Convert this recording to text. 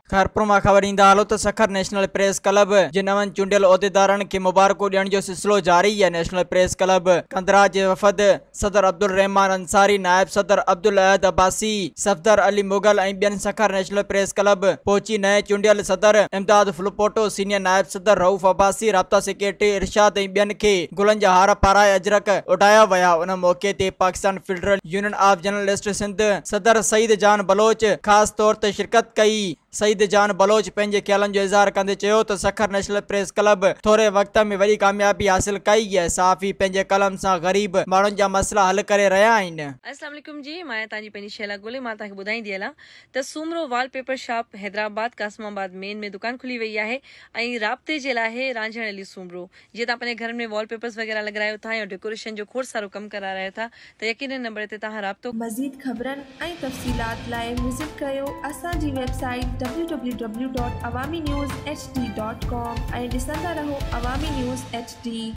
खैरपुर मां ख़बर ईंदा हलो त सखर नेशनल प्रेस क्लब जे नवनि चूंडियल उहिदेदारनि खे मुबारकूं ॾियण जो सिलसिलो जारी आहे। नेशनल प्रेस क्लब कंदरा जे वफ़द सदर अब्दुल रहमान अंसारी, नायब सदर अब्दुल अहद अब्बासी, सफदर अली मुगल ऐं ॿियनि सखर नेशनल प्रेस क्लब पहुची नए चूंडियल सदर इमदाद फुलपोटो, सीनियर नायब सदर रऊफ़ अब्बासी, राब्ता सेक्रेटरी इरशाद ऐं ॿियनि खे गुलनि जा हार पाराए अजरक उॾाया विया। उन मौक़े ते Pakistan federal union of journalist Sindh सदर सईद जान बलोच ख़ासि तौर ते शिरकत कई। सईद जान बलोच पंहिंजे ख्यालनि जो इज़हार कंदे चयो त सखर नेशनल प्रेस क्लब थोरे वक़्त में वॾी कामयाबी हासिल कई आहे। सहाफ़ी पंहिंजे कलम सां ग़रीब माण्हुनि जा मसइला हल करे रहिया आहिनि। अस्सलाम वालेकुम जी, मां तव्हांजी पंहिंजी शैला गोले मां तव्हांखे ॿुधाईंदी हलां त Soomro wallpaper shop Hyderabad Qasimabad main में दुकान खुली वई आहे ऐं राब्ते जे लाइ रांझण अली सूमरो। जीअं तव्हां पंहिंजे घर में वॉलपेपर्स वग़ैरह लॻारायो था या डेकोरेशन जो खोड़ सारो कमु करारायो था त यकीनन नंबर ते तव्हां राब्तो। मज़ीद ख़बरनि ऐं तफ़सीलात लाइ विज़िट कयो असांजी वेबसाइट www.awamiNewsHD.com ऐं ॾिसंदा रहो अवामी न्यूज़ HD।